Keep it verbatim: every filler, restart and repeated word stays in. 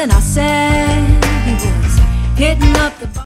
and I said he was hitting up the